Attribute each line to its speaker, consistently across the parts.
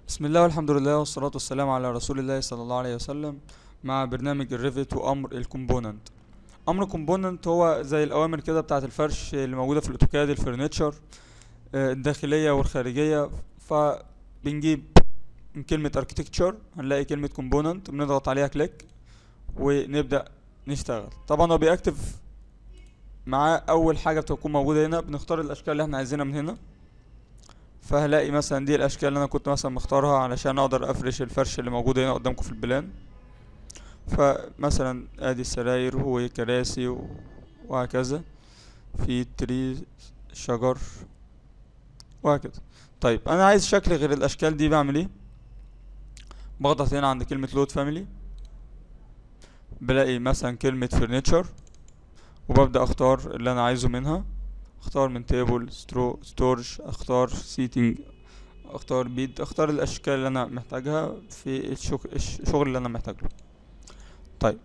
Speaker 1: بسم الله والحمد لله والصلاة والسلام على رسول الله صلى الله عليه وسلم. مع برنامج الريفت وأمر الكومبوننت. أمر كومبوننت هو زي الأوامر كده بتاعة الفرش اللي موجودة في الأوتوكاد، الفرنتشر الداخلية والخارجية. فبنجيب من كلمة اركتكتشر هنلاقي كلمة كومبوننت، بنضغط عليها كليك ونبدأ نشتغل. طبعا هو بيأكتف معاه أول حاجة بتكون موجودة هنا، بنختار الأشكال اللي احنا عايزينها من هنا. فهلاقي مثلا دي الاشكال اللي انا كنت مثلا مختارها علشان اقدر افرش الفرش اللي موجود هنا قدامكم في البلان. فمثلا ادي السراير وكراسي وهكذا، في تري شجر وهكذا. طيب انا عايز شكل غير الاشكال دي، بعمل ايه؟ بضغط هنا عند كلمة لود فاميلي، بلاقي مثلا كلمة فرنتشر وببدأ اختار اللي انا عايزه منها. اختار من تيبل ستورج، اختار سيتنج، اختار بيد، اختار الاشكال اللي انا محتاجها في الشغل اللي انا محتاجه. طيب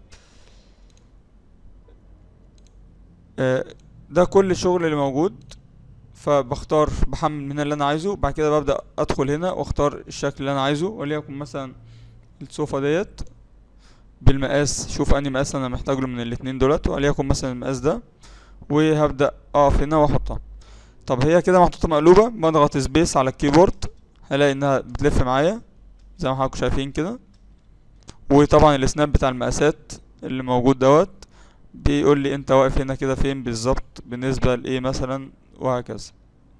Speaker 1: ده كل الشغل اللي موجود. فبختار بحمل من اللي انا عايزه، بعد كده ببدأ ادخل هنا واختار الشكل اللي انا عايزه، وليكن مثلا الصوفة ديت بالمقاس. شوف اني مقاس انا محتاج له من الاتنين دولت، وليكن مثلا المقاس ده، وهبدأ اقف هنا واحطها. طب هي كده محطوطة مقلوبة، بضغط سبيس على الكيبورد هلاقي انها بتلف معايا زي ما حضراتكم شايفين كده. وطبعا السناب بتاع المقاسات اللي موجود دوت بيقول لي انت واقف هنا كده فين بالظبط بالنسبة لايه مثلا، وهكذا.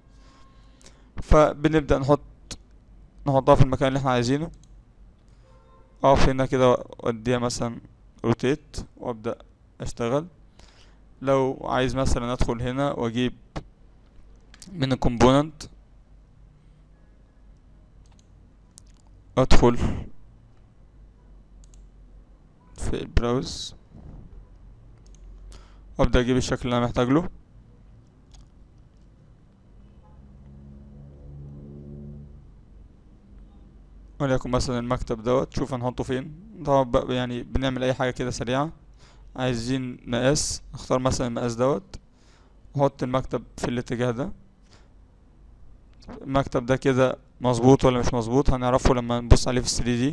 Speaker 1: فبنبدأ نحطها في المكان اللي احنا عايزينه. اقف هنا كده واديها مثلا روتيت وابدأ اشتغل. لو عايز مثلا ادخل هنا واجيب من الكومبوننت، ادخل في البراوز وابدأ اجيب الشكل اللي انا محتاج له. وليكن مثلا المكتب دوت، شوف هنحطه فين. طبعا يعني بنعمل اي حاجة كده سريعة. عايزين مقاس، نختار مثلا المقاس دوت، نحط المكتب في الاتجاه ده. المكتب ده كده مظبوط ولا مش مظبوط هنعرفه لما نبص عليه في 3D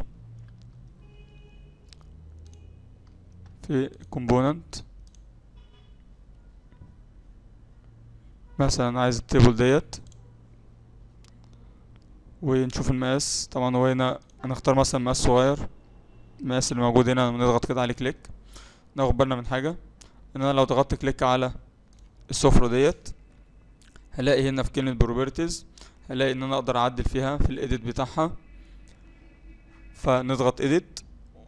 Speaker 1: في component. مثلا عايز التيبل ديت ونشوف المقاس. طبعا هو هنا هنختار مثلا مقاس صغير، المقاس اللي موجود هنا بنضغط كده عليه كليك. ناخد بالنا من حاجة، ان انا لو ضغطت كليك على السفرة ديت هلاقي هنا في كلمة بروبرتيز، هلاقي ان انا اقدر اعدل فيها في الايديت بتاعها. فنضغط ايديت،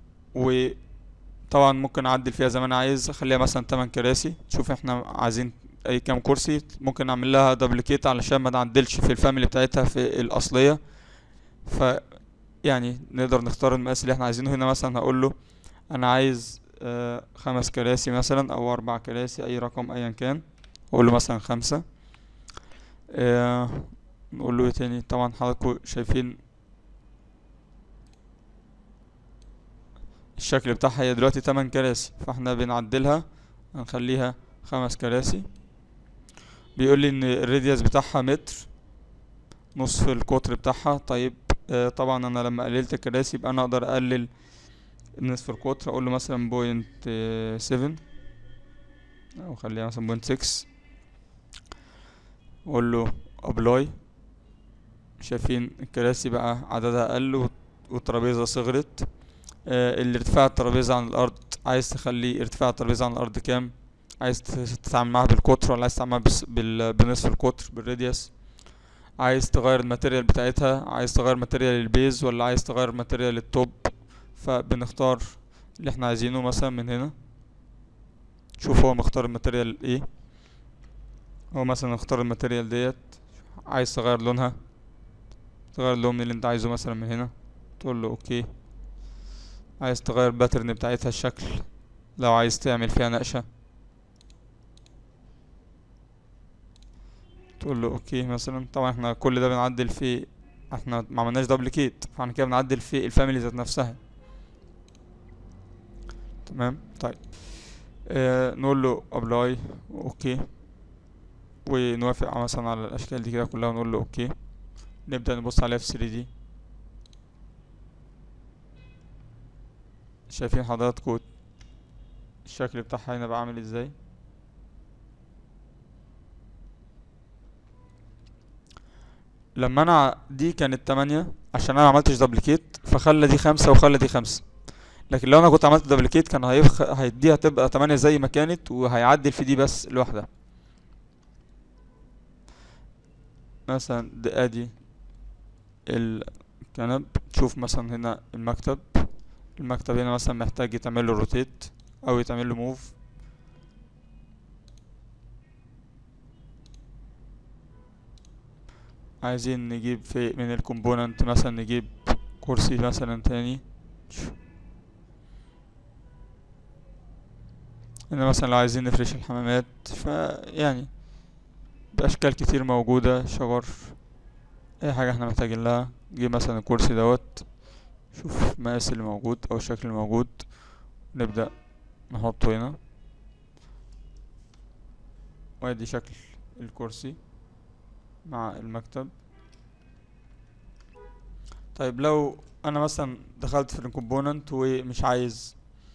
Speaker 1: وطبعا ممكن اعدل فيها زي ما انا عايز، اخليها مثلا 8 كراسي. شوف احنا عايزين اي كام كرسي، ممكن اعمل لها دبليكيت علشان ما نعدلش في الفاميلي بتاعتها في الاصلية. ف يعني نقدر نختار المقاس اللي احنا عايزينه. هنا مثلا هقول له انا عايز 5 كراسي مثلا او 4 كراسي، اي رقم ايا كان. اقول له مثلا 5. نقول له ايه تاني؟ طبعا حضراتكم شايفين الشكل بتاعها، هي دلوقتي 8 كراسي، فاحنا بنعدلها هنخليها 5 كراسي. بيقول لي ان الراديوس بتاعها متر، نصف القطر بتاعها. طيب طبعا انا لما قللت الكراسي يبقى انا اقدر اقلل نصف القطر. اقول له مثلا بوينت 7 او خليها مثلا بوينت 6. اقول له ابلاي. شايفين الكراسي بقى عددها اقل والترابيزه صغرت. الارتفاع الترابيزه عن الارض، عايز تخلي ارتفاع الترابيزه عن الارض كام؟ عايز تتعامل معاها بالقطر ولا عايز تتعامل معاها بنصف القطر بالراديوس؟ عايز تغير الماتيريال بتاعتها، عايز تغير ماتيريال البيز ولا عايز تغير ماتيريال التوب؟ فبنختار اللي احنا عايزينه مثلا من هنا. شوف هو مختار الماتيريال ايه. هو مثلا اختار الماتيريال ديت، عايز تغير لونها، تغير اللون من اللي انت عايزه مثلا من هنا، تقول له اوكي. عايز تغير الباترن بتاعتها الشكل، لو عايز تعمل فيها نقشة تقول له اوكي مثلا. طبعا احنا كل ده بنعدل فيه، احنا ما عملناش دبليكيت، فاحنا كده بنعدل في الفاميلي ذات نفسها. تمام. طيب نقول له ابلاي اوكي، ونوافق مثلا على الاشكال دي كده كلها ونقول له اوكي. نبدأ نبص عليها في 3D. شايفين حضراتكم الشكل بتاعها هنا بقى عامل ازاي. لما انا دي كانت 8 عشان انا عملتش دبليكيت، فخلى دي 5 وخلى دي 5. لكن لو انا كنت عملت دبليكيت كان دي هتبقى 8 زي ما كانت، وهيعدل في دي بس لوحدها. مثلا دي ادي الكنب. تشوف مثلا هنا المكتب هنا مثلا محتاج يتعمل له روتيت او يتعمل له موف. عايزين نجيب في من الكومبوننت مثلا نجيب كرسي مثلا تاني. هنا مثلا لو عايزين نفرش الحمامات، فيعني بأشكال كتير موجودة، شجر، أي حاجة احنا محتاجين لها. نجيب مثلا الكرسي دوت، شوف المقاس اللي موجود أو الشكل الموجود، نبدأ نحطه هنا. وادي شكل الكرسي مع المكتب. طيب لو انا مثلا دخلت في الكومبوننت ومش عايز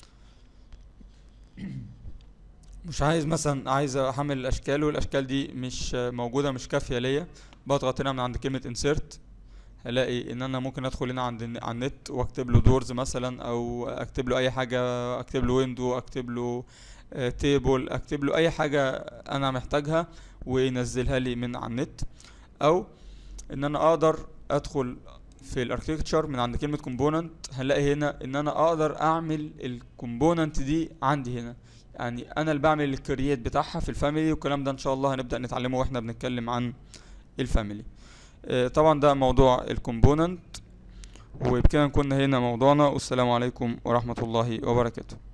Speaker 1: مثلا عايز احمل الاشكال، والاشكال دي مش موجوده، مش كافيه ليا، بضغط هنا من عند كلمه انسيرت، هلاقي ان انا ممكن ادخل هنا على النت واكتب له دورز مثلا، او اكتب له اي حاجه، اكتب له ويندو، اكتب له تيبل، اكتب له اي حاجه انا محتاجها وينزلها لي من على النت. او ان انا اقدر ادخل في الاركتكتشر من عند كلمه كومبوننت، هنلاقي هنا ان انا اقدر اعمل الكومبوننت دي عندي هنا، يعني انا اللي بعمل الكرييت بتاعها في الفاميلي. والكلام ده ان شاء الله هنبدا نتعلمه واحنا بنتكلم عن الفاميلي. طبعا ده موضوع الكومبوننت، وبكده نكون هنا موضوعنا، والسلام عليكم ورحمه الله وبركاته.